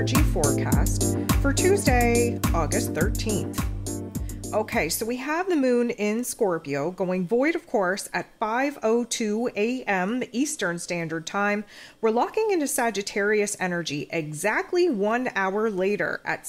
energy forecast for Tuesday, August 13th. Okay, so we have the moon in Scorpio going void, of course, at 5:02 a.m. Eastern Standard Time. We're locking into Sagittarius energy exactly 1 hour later at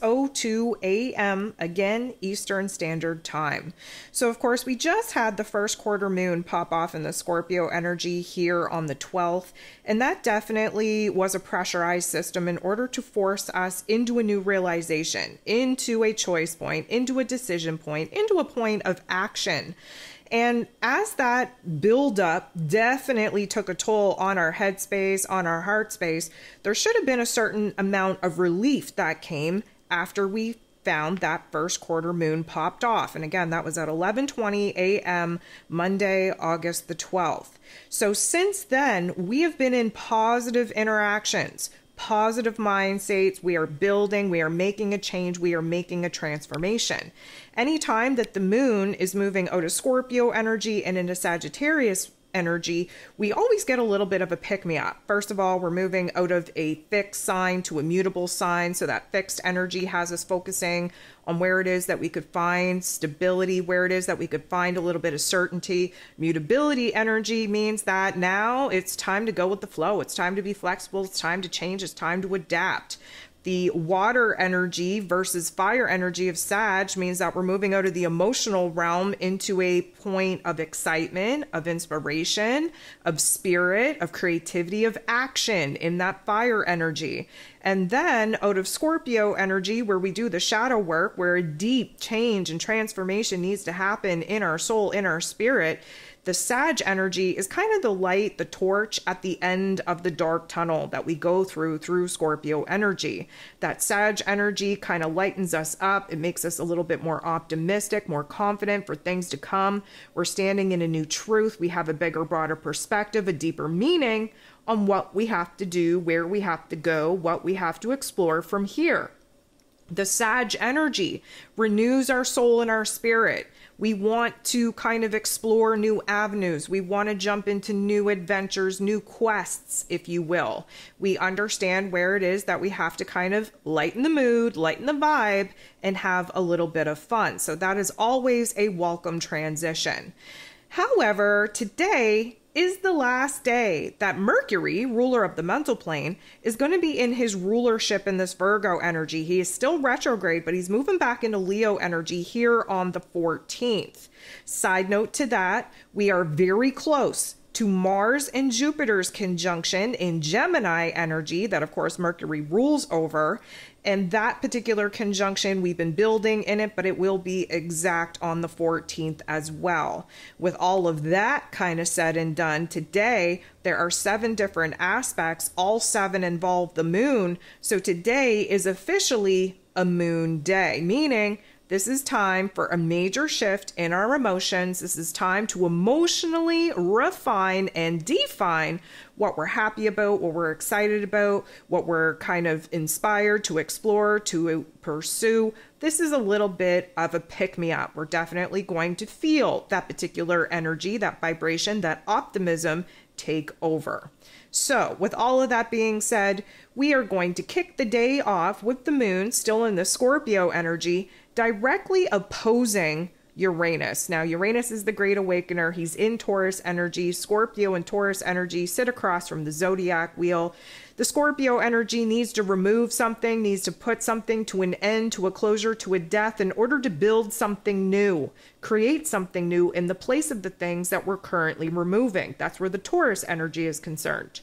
6:02 a.m. again Eastern Standard Time. So, of course, we just had the first quarter moon pop off in the Scorpio energy here on the 12th, and that definitely was a pressurized system in order to force us into a new realization, into a choice point, into a decision point, into a point of action. And as that buildup definitely took a toll on our headspace, on our heart space, there should have been a certain amount of relief that came after we found that first quarter moon popped off. And again, that was at 11:20 a.m. Monday, August the 12th. So since then, we have been in positive interactions, positive mind states. We are building, we are making a change, we are making a transformation. Anytime that the moon is moving out of Scorpio energy and into Sagittarius energy, we always get a little bit of a pick-me-up. First of all, we're moving out of a fixed sign to a mutable sign, so that fixed energy has us focusing on where it is that we could find stability, where it is that we could find a little bit of certainty. Mutability energy means that now it's time to go with the flow. It's time to be flexible. It's time to change. It's time to adapt. The water energy versus fire energy of Sag means that we're moving out of the emotional realm into a point of excitement, of inspiration, of spirit, of creativity, of action in that fire energy. And then out of Scorpio energy, where we do the shadow work, where a deep change and transformation needs to happen in our soul, in our spirit, the Sag energy is kind of the light, the torch at the end of the dark tunnel that we go through Scorpio energy. That Sag energy kind of lightens us up. It makes us a little bit more optimistic, more confident for things to come. We're standing in a new truth. We have a bigger, broader perspective, a deeper meaning on what we have to do, where we have to go, what we have to explore from here. The Sag energy renews our soul and our spirit. We want to kind of explore new avenues. We want to jump into new adventures, new quests, if you will. We understand where it is that we have to kind of lighten the mood, lighten the vibe, and have a little bit of fun. So that is always a welcome transition. However, today is the last day that Mercury, ruler of the mental plane, is going to be in his rulership in this Virgo energy. He is still retrograde, but he's moving back into Leo energy here on the 14th. Side note to that, we are very close to Mars and Jupiter's conjunction in Gemini energy that, of course, Mercury rules over. And that particular conjunction, we've been building in it, but it will be exact on the 14th as well. With all of that kind of said and done, today there are 7 different aspects. All 7 involve the moon. So today is officially a moon day, meaning this is time for a major shift in our emotions. This is time to emotionally refine and define what we're happy about, what we're excited about, what we're kind of inspired to explore, to pursue. This is a little bit of a pick-me-up. We're definitely going to feel that particular energy, that vibration, that optimism take over. So with all of that being said, we are going to kick the day off with the moon still in the Scorpio energy, directly opposing Uranus. Now, Uranus is the great awakener. He's in Taurus energy. Scorpio and Taurus energy sit across from the zodiac wheel. The Scorpio energy needs to remove something, needs to put something to an end, to a closure, to a death in order to build something new, create something new in the place of the things that we're currently removing. That's where the Taurus energy is concerned.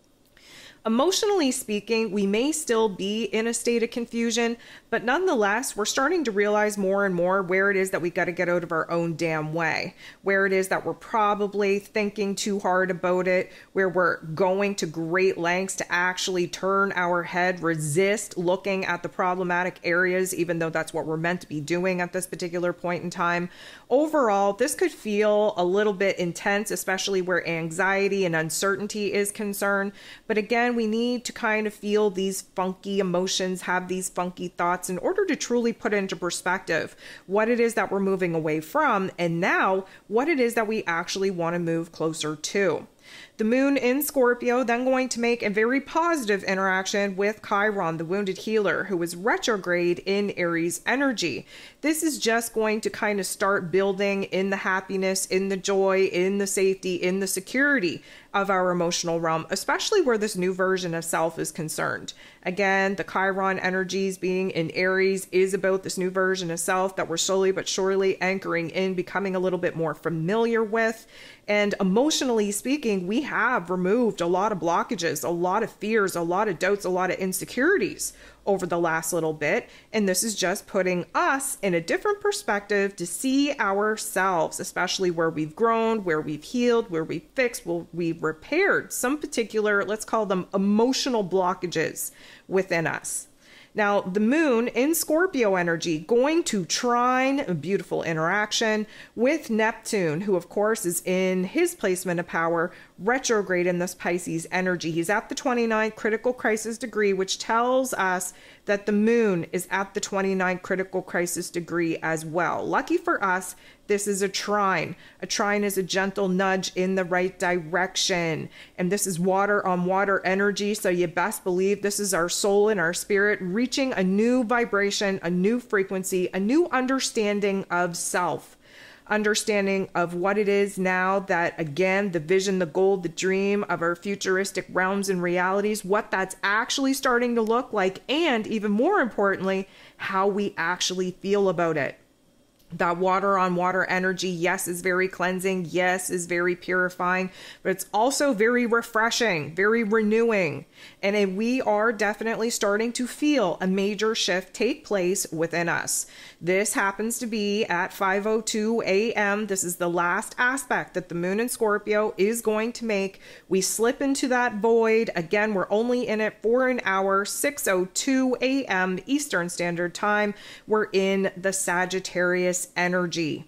Emotionally speaking, we may still be in a state of confusion, but nonetheless, we're starting to realize more and more where it is that we got to get out of our own damn way, where it is that we're probably thinking too hard about it, where we're going to great lengths to actually turn our head, resist looking at the problematic areas, even though that's what we're meant to be doing at this particular point in time. Overall, this could feel a little bit intense, especially where anxiety and uncertainty is concerned. But again, we need to kind of feel these funky emotions, have these funky thoughts in order to truly put into perspective what it is that we're moving away from, and now what it is that we actually want to move closer to. The moon in Scorpio then going to make a very positive interaction with Chiron, the wounded healer, who is retrograde in Aries energy. This is just going to kind of start building in the happiness, in the joy, in the safety, in the security of our emotional realm, especially where this new version of self is concerned. Again, the Chiron energies being in Aries is about this new version of self that we're slowly but surely anchoring in, becoming a little bit more familiar with. And emotionally speaking, we have removed a lot of blockages, a lot of fears, a lot of doubts, a lot of insecurities over the last little bit. And this is just putting us in a different perspective to see ourselves, especially where we've grown, where we've healed, where we've fixed, where we've repaired some particular, let's call them emotional blockages within us. Now, the moon in Scorpio energy going to trine, a beautiful interaction with Neptune, who of course is in his placement of power, retrograde in this Pisces energy. He's at the 29th critical crisis degree, which tells us that the moon is at the 29th critical crisis degree as well. Lucky for us, this is a trine. A trine is a gentle nudge in the right direction. And this is water on water energy. So you best believe this is our soul and our spirit reaching a new vibration, a new frequency, a new understanding of self. Understanding of what it is now that, again, the vision, the goal, the dream of our futuristic realms and realities, what that's actually starting to look like, and even more importantly, how we actually feel about it. That water on water energy, yes, is very cleansing. Yes, is very purifying, but it's also very refreshing, very renewing. And we are definitely starting to feel a major shift take place within us. This happens to be at 5:02 a.m. This is the last aspect that the moon in Scorpio is going to make. We slip into that void. Again, we're only in it for an hour, 6:02 a.m. Eastern Standard Time. We're in the Sagittarius energy.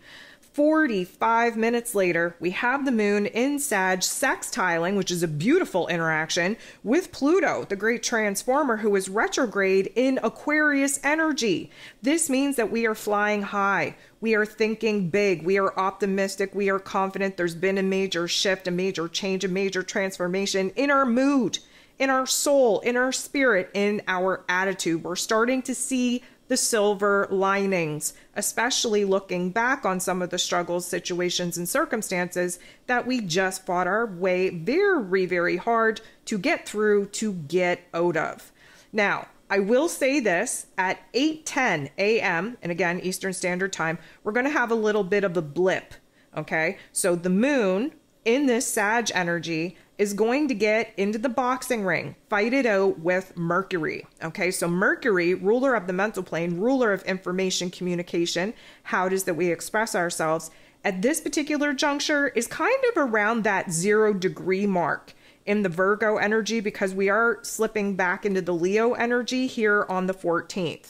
45 minutes later, we have the moon in Sag sextiling, which is a beautiful interaction, with Pluto, the great transformer, who is retrograde in Aquarius energy. This means that we are flying high. We are thinking big. We are optimistic. We are confident. There's been a major shift, a major change, a major transformation in our mood, in our soul, in our spirit, in our attitude. We're starting to see the silver linings, especially looking back on some of the struggles, situations, and circumstances that we just fought our way very, very hard to get through, to get out of. Now, I will say this, at 8:10 a.m., and again, Eastern Standard Time, we're going to have a little bit of a blip, okay? So the moon in this Sag energy is going to get into the boxing ring, fight it out with Mercury. Okay, so Mercury, ruler of the mental plane, ruler of information communication, how it is that we express ourselves, at this particular juncture is kind of around that 0 degree mark in the Virgo energy, because we are slipping back into the Leo energy here on the 14th.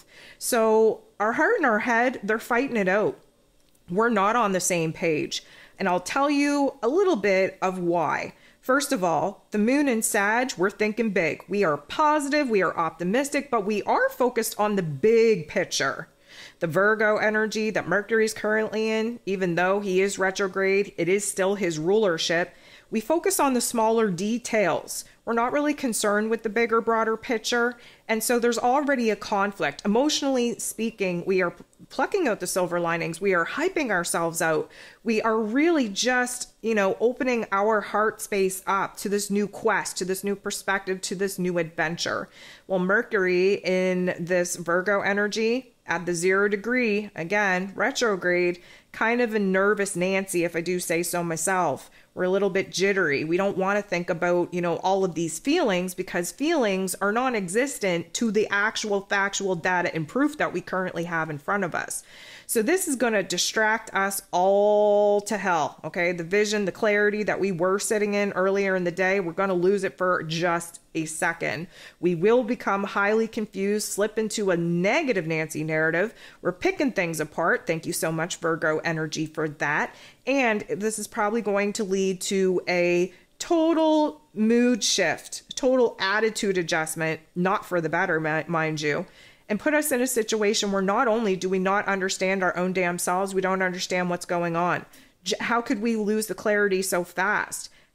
So our heart and our head, they're fighting it out. We're not on the same page. And I'll tell you a little bit of why. First of all, the moon in Sag, we're thinking big. We are positive, we are optimistic, but we are focused on the big picture. The Virgo energy that Mercury's currently in, even though he is retrograde, it is still his rulership. We focus on the smaller details. We're not really concerned with the bigger, broader picture. And so there's already a conflict. Emotionally speaking, we are plucking out the silver linings. We are hyping ourselves out. We are really just, opening our heart space up to this new quest, to this new perspective, to this new adventure. Well, Mercury in this Virgo energy at the 0 degree, again, retrograde, kind of a nervous Nancy, if I do say so myself. We're a little bit jittery. We don't want to think about, all of these feelings, because feelings are non-existent to the actual factual data and proof that we currently have in front of us. So this is going to distract us all to hell, okay? The vision, the clarity that we were sitting in earlier in the day, we're going to lose it for just a second. We will become highly confused, slip into a negative Nancy narrative. We're picking things apart. Thank you so much, Virgo energy, for that. And this is probably going to lead to a total mood shift, total attitude adjustment, not for the better, mind you, and put us in a situation where not only do we not understand our own damn selves, we don't understand what's going on. How could we lose the clarity so fast?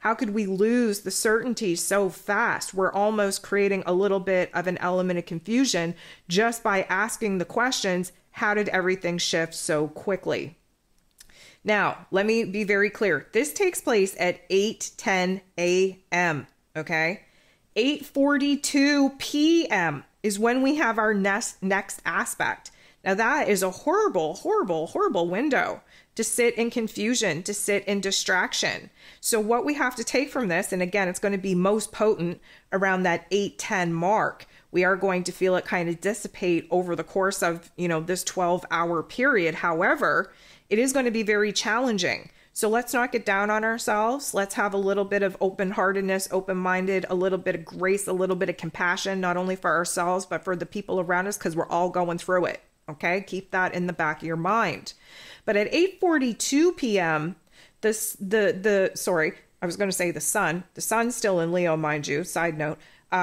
How could we lose the certainty so fast? We're almost creating a little bit of an element of confusion just by asking the questions, how did everything shift so quickly? Now, let me be very clear. This takes place at 8:10 a.m., okay? 8:42 p.m. is when we have our next aspect. Now, that is a horrible, horrible, horrible window to sit in confusion, to sit in distraction. So what we have to take from this, and again, it's going to be most potent around that 8:10 mark. We are going to feel it kind of dissipate over the course of, this 12-hour period. However, it is going to be very challenging. So let's not get down on ourselves. Let's have a little bit of open-heartedness, open-minded, a little bit of grace, a little bit of compassion, not only for ourselves, but for the people around us, because we're all going through it. Okay, keep that in the back of your mind. But at 8:42 p.m., the sun's still in Leo, mind you, side note,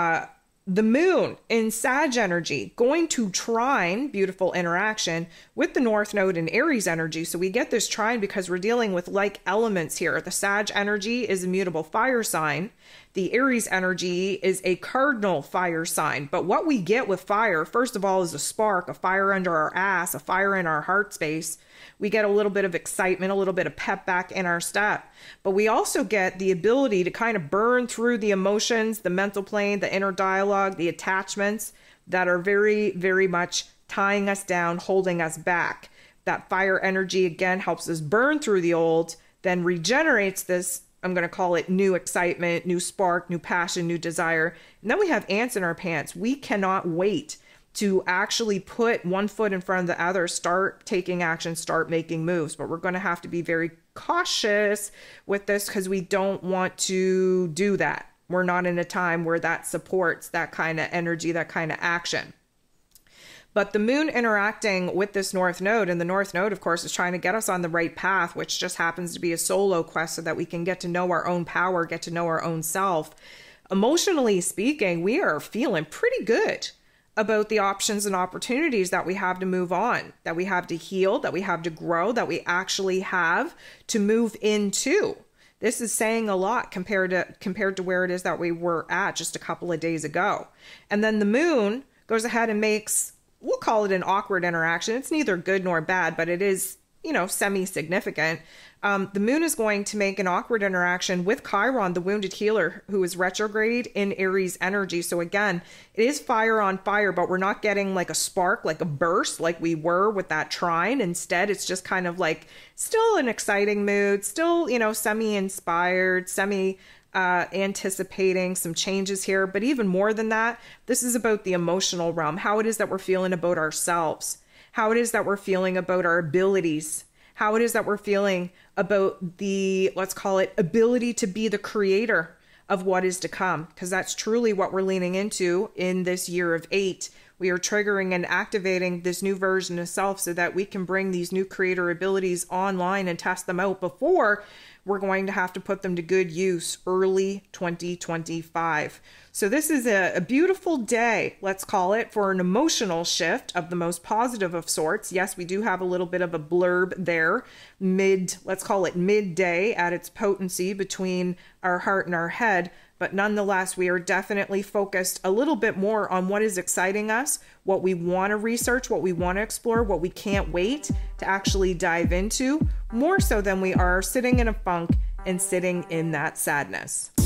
the moon in Sag energy going to trine, beautiful interaction, with the North Node in Aries energy. So we get this trine because we're dealing with like elements here. The Sag energy is a mutable fire sign. The Aries energy is a cardinal fire sign. But what we get with fire, first of all, is a spark, a fire under our ass, a fire in our heart space. We get a little bit of excitement, a little bit of pep back in our step. But we also get the ability to kind of burn through the emotions, the mental plane, the inner dialogue, the attachments that are very, very much tying us down, holding us back. That fire energy, again, helps us burn through the old, then regenerates this, I'm going to call it new excitement, new spark, new passion, new desire. And then we have ants in our pants. We cannot wait to actually put one foot in front of the other, start taking action, start making moves. But we're going to have to be very cautious with this because we don't want to do that. We're not in a time where that supports that kind of energy, that kind of action. But the moon interacting with this North Node, and the North Node, of course, is trying to get us on the right path, which just happens to be a solo quest so that we can get to know our own power, get to know our own self. Emotionally speaking, we are feeling pretty good about the options and opportunities that we have to move on, that we have to heal, that we have to grow, that we actually have to move into. This is saying a lot compared to where it is that we were at just a couple of days ago. And then the moon goes ahead and makes, we'll call it an awkward interaction. It's neither good nor bad, but it is, semi-significant. The moon is going to make an awkward interaction with Chiron, the wounded healer, who is retrograde in Aries energy. So again, it is fire on fire, but we're not getting like a spark, like a burst, like we were with that trine. Instead, it's just kind of like still an exciting mood, still, semi-inspired, anticipating some changes here. But even more than that, this is about the emotional realm, how it is that we're feeling about ourselves, how it is that we're feeling about our abilities, how it is that we're feeling about the, let's call it, ability to be the creator of what is to come, because that's truly what we're leaning into in this year of 8. We are triggering and activating this new version of self so that we can bring these new creator abilities online and test them out before we're going to have to put them to good use early 2025. So this is a beautiful day, let's call it, for an emotional shift of the most positive of sorts. Yes, we do have a little bit of a blurb there, let's call it midday at its potency between our heart and our head. But nonetheless, we are definitely focused a little bit more on what is exciting us, what we want to research, what we want to explore, what we can't wait to actually dive into, more so than we are sitting in a funk and sitting in that sadness.